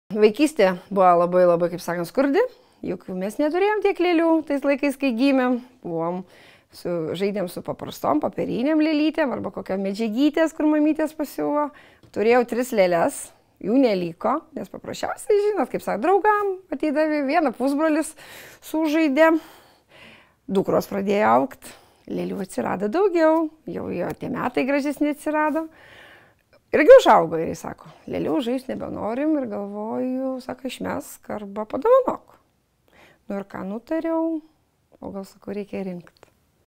Vaikystė buvo labai, kaip sakant, skurdi, juk mes neturėjom tiek lėlių tais laikais, kai gimėm. Žaidėm su paprastom papirinėm lėlytėm arba kokiam medžiagytės, kur mamytės pasiuvo. Turėjau 3 lėles, jų neliko, nes paprasčiausiai, žinot, kaip sakant, draugam ateidavė, vieną pusbrolis sužaidė, dukros pradėjo augti, lėlių atsirado daugiau, jau jo tie metai gražesni atsirado. Irgi užaugo ir jis sako, lėlių žaisti nebenorim ir galvoju, sako, išmesk arba padovanok. Nu ir ką nutariau, o gal sakau, reikia rinkti.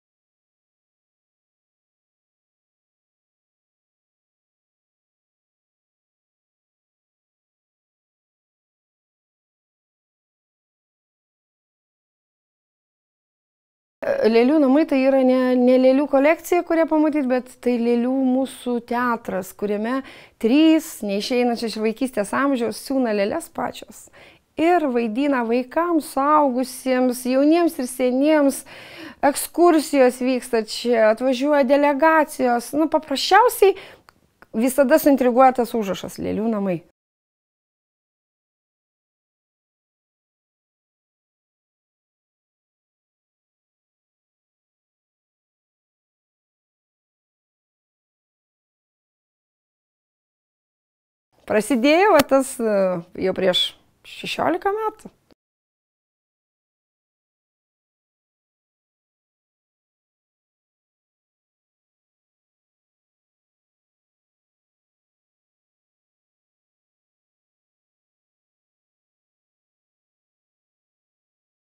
Lėlių namai tai yra ne lėlių kolekcija, kurią pamatyti, bet tai lėlių mūsų teatras, kuriame 3 neišeinančios iš vaikystės amžiaus siūna lėles pačios. Ir vaidina vaikams, suaugusiems, jauniems ir seniems, ekskursijos vyksta čia, atvažiuoja delegacijos. Nu, paprasčiausiai visada suintriguoja tas užrašas lėlių namai. Prasidėjo tas jau prieš 16 metų.